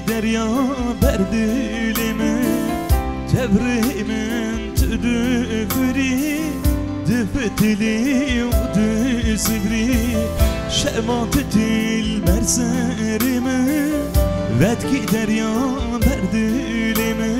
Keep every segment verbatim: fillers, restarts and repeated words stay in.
دریا بردلمه تبريمن تدفري دفتلي ودسبري شماتت المرسرمه ودكي دريا بردلمه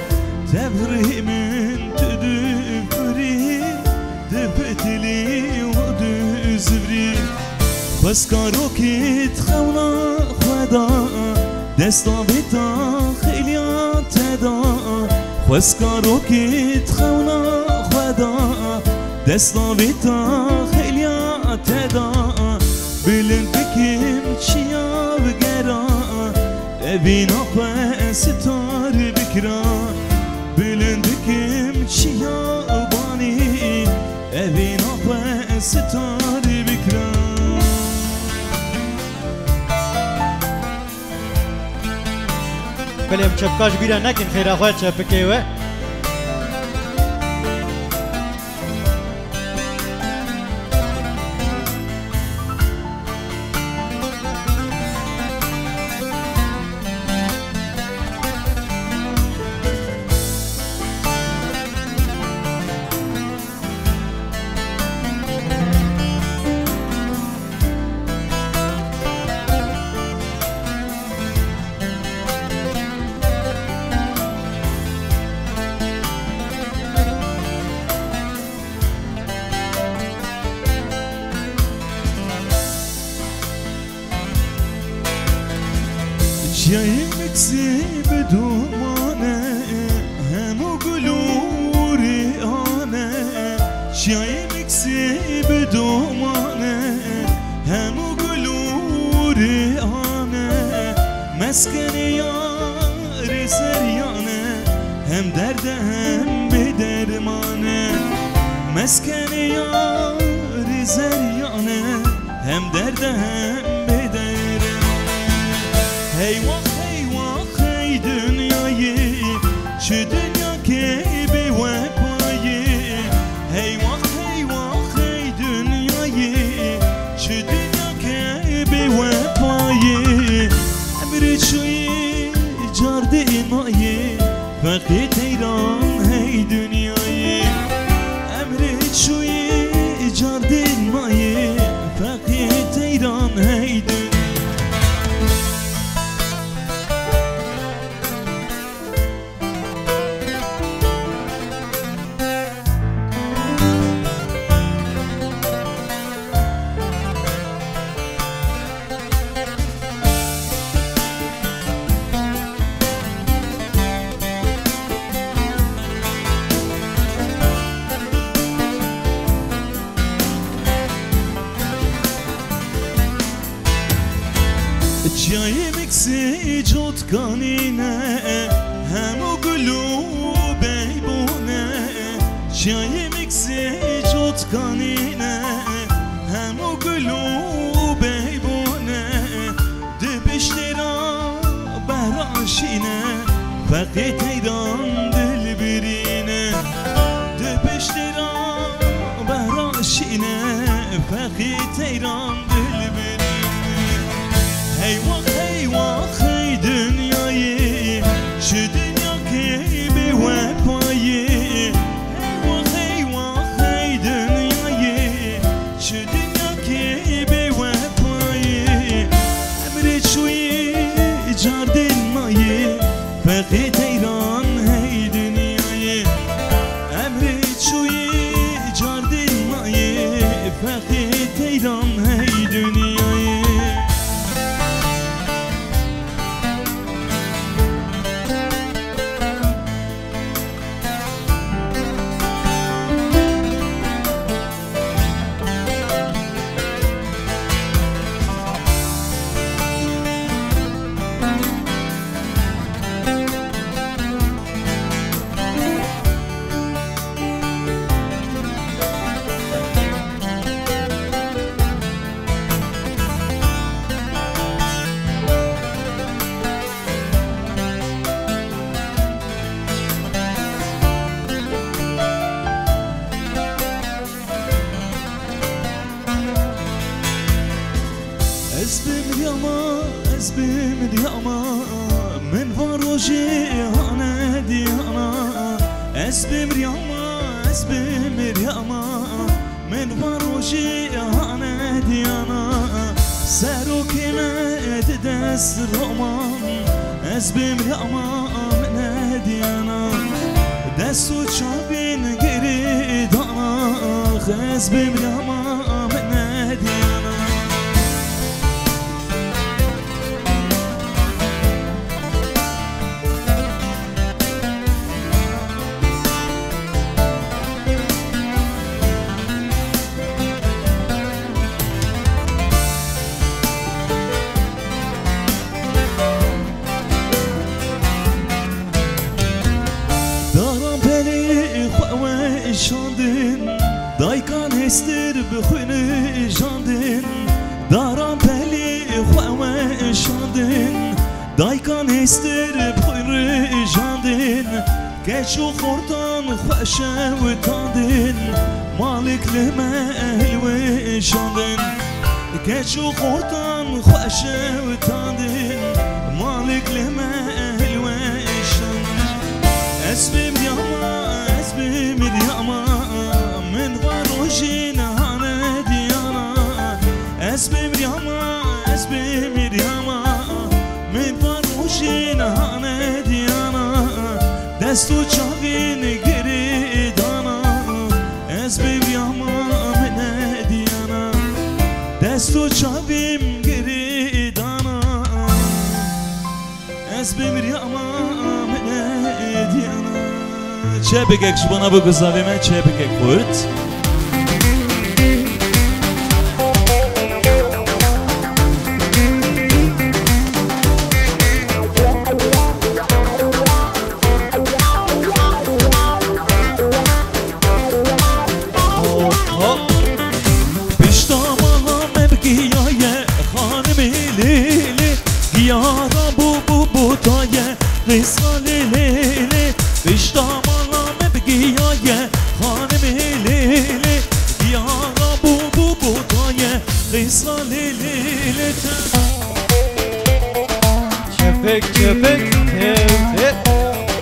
تبريمن تدفري دفتلي ودسبري بس کارو که خونا خدا دستا بیتا خیلیات دا بس کارو که خونا خدا دستا بیتا خیلیات دا بلند بکم چیا بگرا ببین آخوه ستار بکرا بلند بکم چیا بانی ببین آخوه ستار بکرا بلیم چپکاش بیره نکن خیره خواهد چپکه و جایم اکسی بدومانه همو گلوری آنه جایم اکسی بدومانه همو گلوری آنه مسکن یار سریانه هم درد هم به درمانه مسکن یار سریانه هم درد هم به درمانه Hey vah hey vah hey dünyayı şu dünya ki bir vefayı Hey vah hey vah hey dünyayı şu dünya ki bir vefayı Emri çuyi cardı imayı Vakit eyran hey dünyayı Emri çuyi cardı imayı Vakit eyran hey dünyayı جایم اکسی جوت کانینه همو گلو بیبونه جایم اکسی جوت کانینه همو گلو بیبونه دبشترا براشینه فقط ایران دل برینه دبشترا براشینه فقط ایران دل برینه Hey vah hey vah hey dünyayı şu dünya ki bir vefayı Hey vah hey vah hey dünyayı şu dünya ki bir vefayı Emri çuyi car dilmayı Fakit eyran hey dünyayı Emri çuyi car dilmayı Fakit eyran hey dünyayı روجي هانا ديانا اسبي مريما اسبي مريما من وروجي هانا ديانا ساروكي ما تدس الرومان اسبي مريما من ديانا دستو چابين قريدانا اسبي مريما من ديانا شاندن دایکان هستر بخونه جاندن دارم پلی خواه شاندن دایکان هستر بخونه جاندن کشو خوردان خوش و تاندن مالک لما هلوه شاندن کشو خوردان خوش و تاندن مالک لما هلوه شاندن اسبیم یاما اسبی میریاما من واروجین هانه دیانا اسبی میریاما اسبی میریاما من واروجین هانه دیانا دستو چاوین گری دانا اسبی میریاما من دیانا دستو چاویم گری دانا اسبی میریاما من دیانا چه بگک شبانا بگو زاویمه چه بگک خورد پیشتامانا مبگیای خانمی لیلی گیارا بو بو بودای رسالی لیلی پیشتامانا مبگیای خانمی لیلی گیارا بو بو بودای رسالی لیلی چپک چپک هپ هپ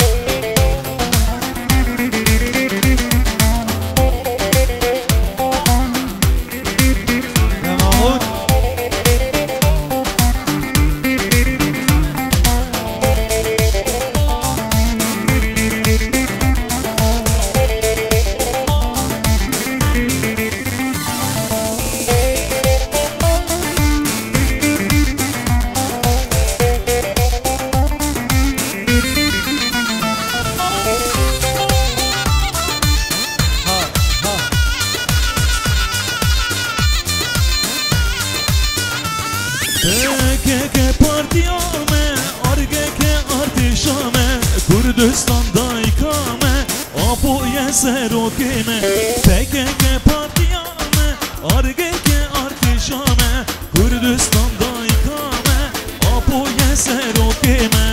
Kurdistan daykame Apoye serokime Pekeke partiyame Argeke artişame Kurdistan daykame Apoye serokime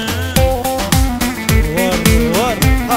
Var var ha.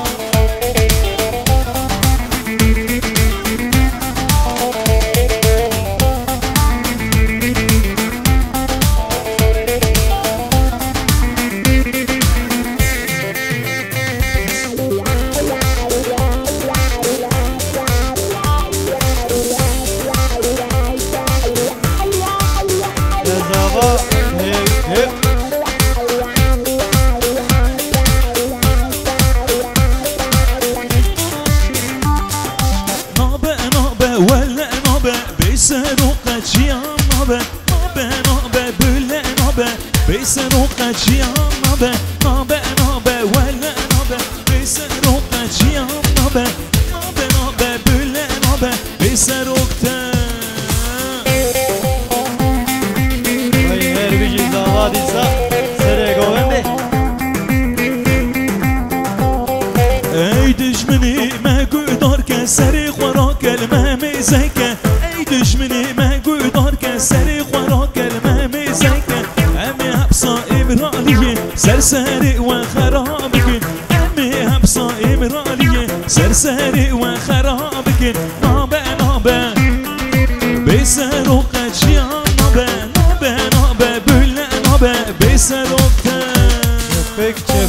ای دشمنی مگو دار که سری خورا کلمه میزکه ای دشمنی مگو دار که سری خورا کلمه میزکه امی حبسا امرالیه سرسری و خراب کن امی حبسا امرالیه سرسری و خراب کن نابه نابه بیسر و قچیان نابه نابه نابه بله نابه بیسر و قچیان Picture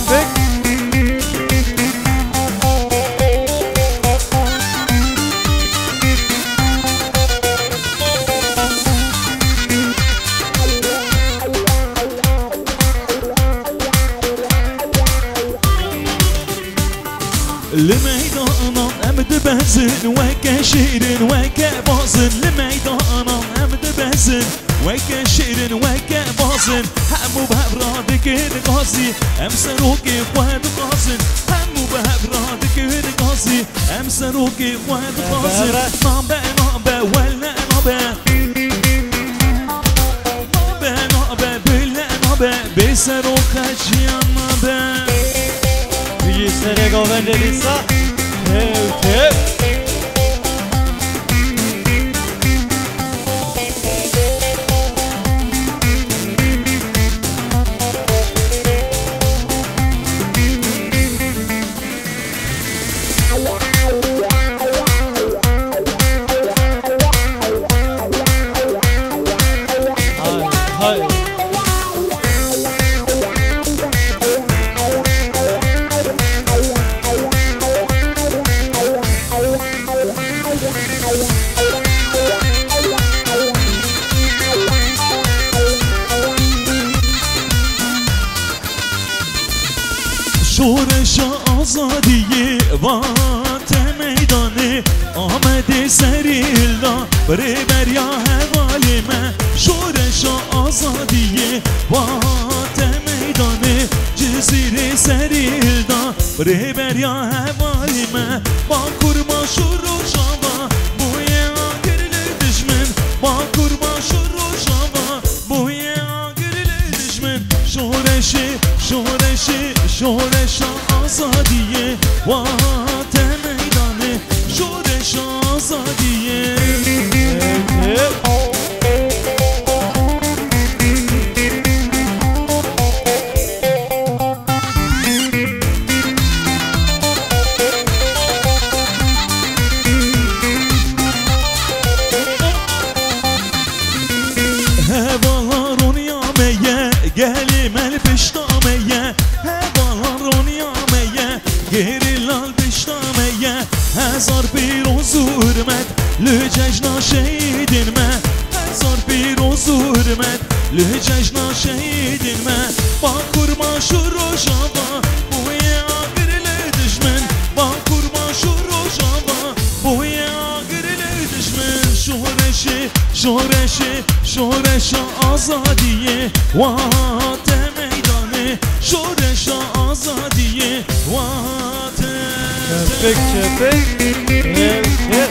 لميدانا أمد بهزن وكشير وكبازن لميدانا أمد بهزن وكشير وكبازن همو بهبرادك الغازي أمسروكي خواد غازن همو بهبرادك الغازي أمسروكي خواد غازن نابا نابا ولا نابا نابا نابا بلا نابا بسرو خشيان نابا Büyü sene goven delisa Tev tev شورش آزادی وات میدانه آمده سریلا بره بریا حوالی من شورش آزادی وات میدانه جزیره سریلا بره بریا حوالی من با کرما شروع شما بوی آگرل دشمن با کرما شروع شما بوی آگرل دشمن شورش شورش شورش آزادیه وات میدانه شورش آزادیه هواlarون yameye gelim el piştameye هواlarون yameye gerilal piştameye هزار پیروز و حرمت لججنا شهیدین من هزار پیروز و حرمت لججنا شهیدین من با کرما شروع شما بوی آگرل دشمن با کرما شروع شما بوی آگرل دشمن شورش شورش شورش آزادیه وات میدانه شورش آزادیه وات Köpek köpek Tev tev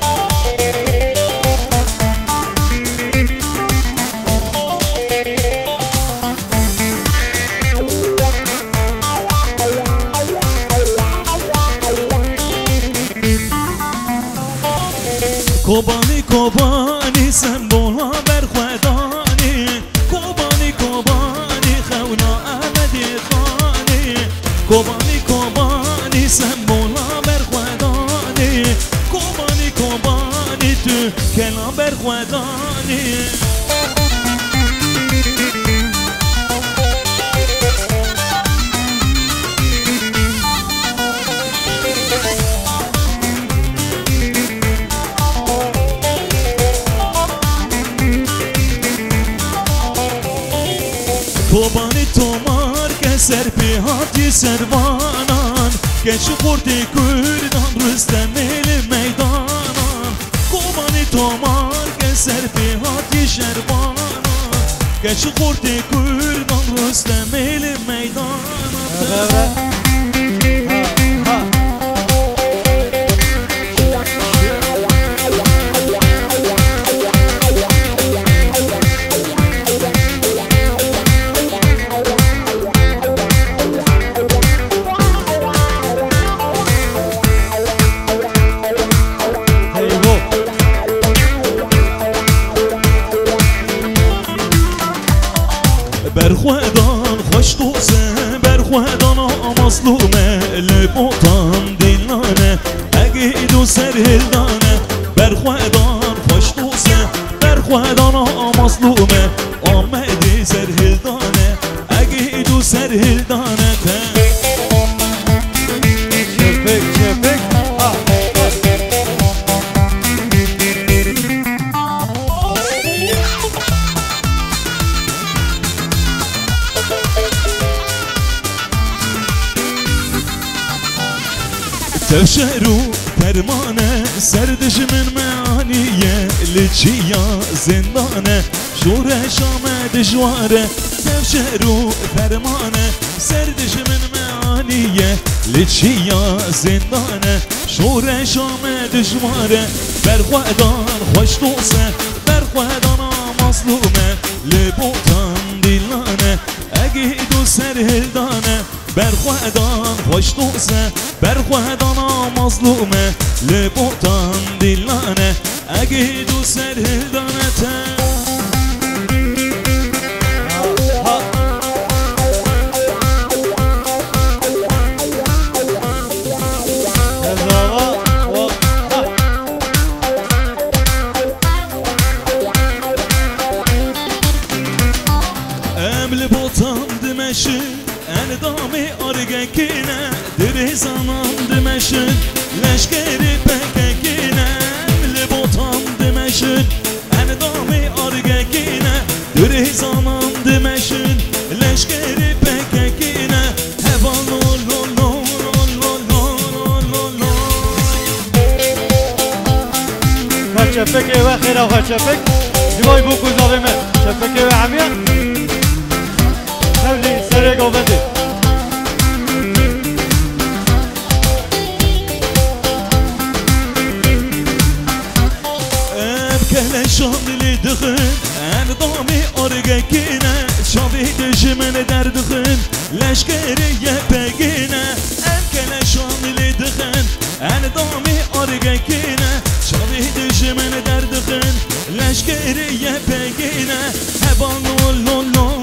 کوبانی کوبانی سمبولا برخوادانی کوبانی کوبانی خونا احمدی خانی کوبانی کوبانی سمبولا برخوادانی کوبانی کوبانی تو کلام برخوادانی کوبانی تومار که سر پیهاتی سروانان که چخورتی کردان رستم میل میدانان کوبانی تومار که سر پیهاتی شروانان که چخورتی کردان رستم میل میدانان برخوادان خوش دوزه برخوادان مظلومه لبوتان دلانه اگه ایدو سر هلدانه برخوادان خوش دوزه برخوادان مظلومه آمده سر هلدانه اگه ایدو سر هلدانه Köpek köpek Ha تفشرو فرمانه سردش من معانیه لچیا زندانه شورش آمد جواره تفشرو فرمانه سردش من معانیه لچیا زندانه شورش آمد جواره برخوادان خوش دوسته برخوادان مظلومه لبوتان دیلانه اگه دو سر هلدانه برخوادان خوش دوسته برخوادان مظلومه لبوتان دیلانه اگه دو سر هلدانه تا اندامی آرگکینه در زمان دمشن لشکری پککینه لبوتان دمشن اندامی آرگکینه در زمان دمشن لشکری پککینه هوان لول لول لول لول لول لول لول خچفک و خیره خچفک دیوای بوکو زاویمه شفک و عمیق خلي سرق وبدي ابكى شامل دخن انا ضامي ارجكينا شافي دجمن در دخن لشكري يبقينا ابكى شامل دخن انا ضامي ارجكينا شافي دجمن در دخن لشكري يبقينا هبان لول لول لول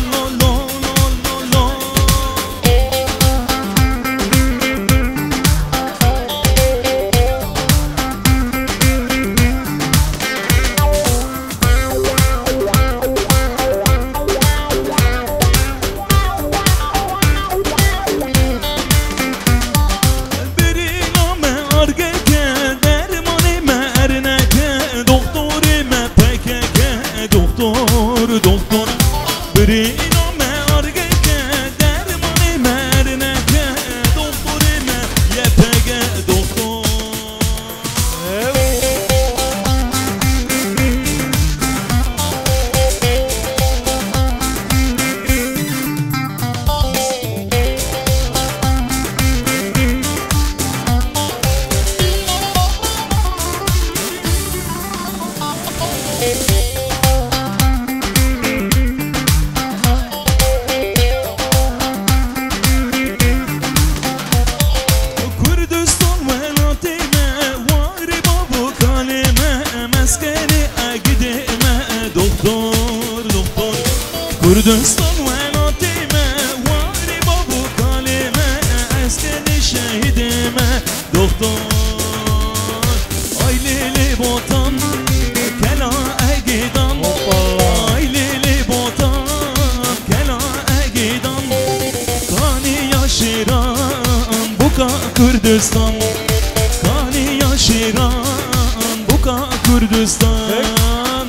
کردستان و ناتیمه واری بابو کالمه اسکن شهیدمه دختر آی لیلی بوتان کلا اگیدان آی لیلی بوتان کلا اگیدان کانی یا شیران بوکا کردستان کانی یا شیران بوکا کردستان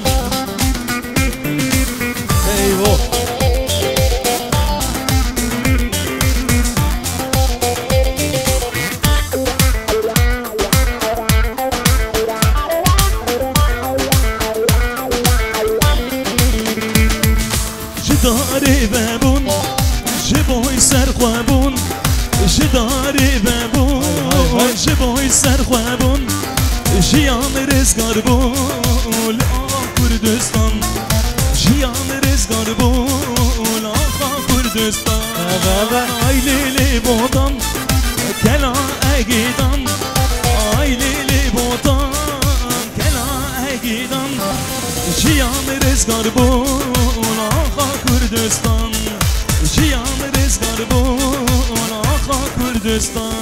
جداری ببون جبوی سرخوابون جداری ببون جبوی سرخوابون جیان رزگار بول آقا کردستان جیان رزگار بول آقا کردستان آی لیلی بودان کلا اگیدان آی لیلی بودان کلا اگیدان جیان رزگار بول آقا کردستان جیان رزگار بول آقا کردستان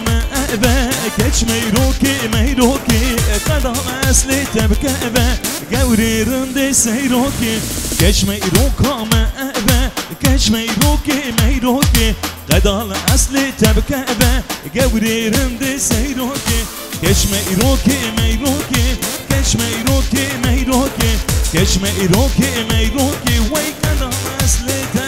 أبا كش ميروكي ميروكي قدام أصلي تبكى أبا قوري رندي سيروكي كش ميروكا ما أبا كش ميروكي ميروكي قدام أصلي تبكى أبا قوري رندي سيروكي كش ميروكي ميروكي كش ميروكي ميروكي كش ميروكي ميروكي وي قدام أصلي تبكى